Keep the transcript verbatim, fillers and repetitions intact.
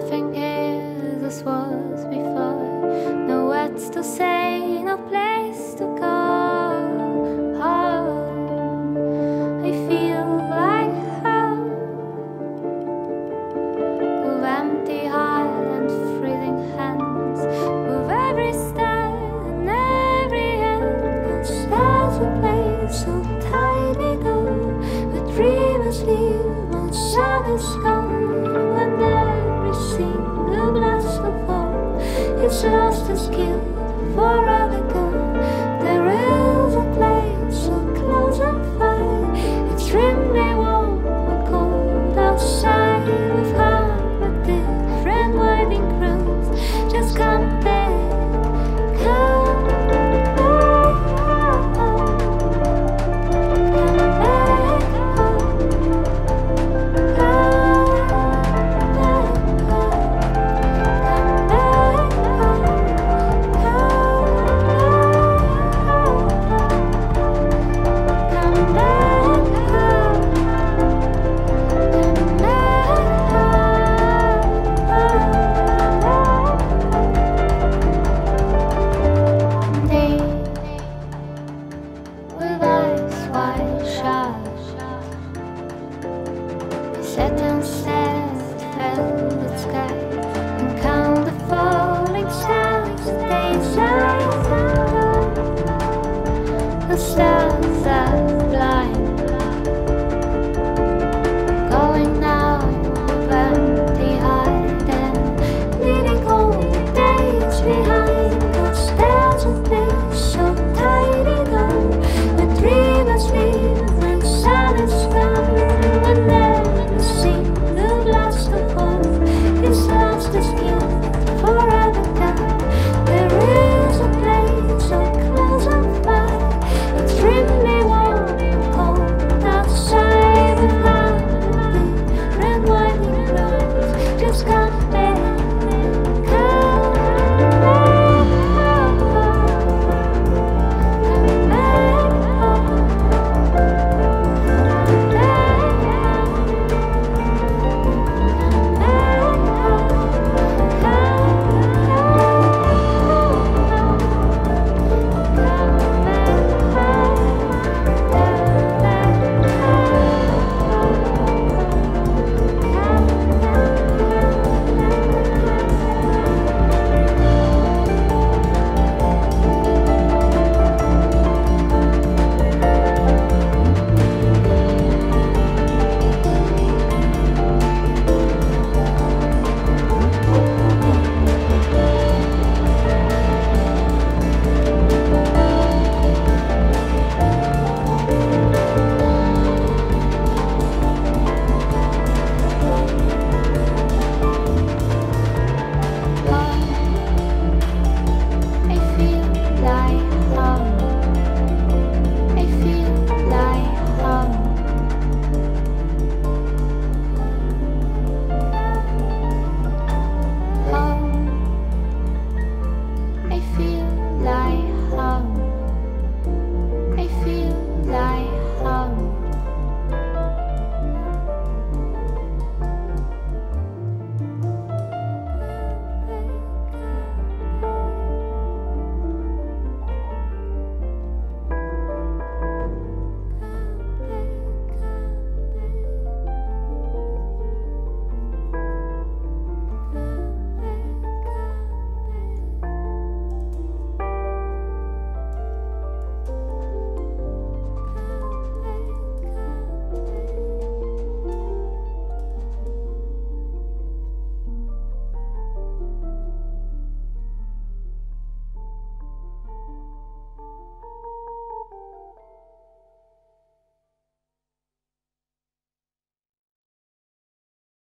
Nothing is as was before. No words to say, no place to go. Oh, I feel like hell, with empty heart and freezing hands, with every step and every end. There's a place so tiny though, where dreamers live when sun is gone. When every single blast of all is lost and skilled forever.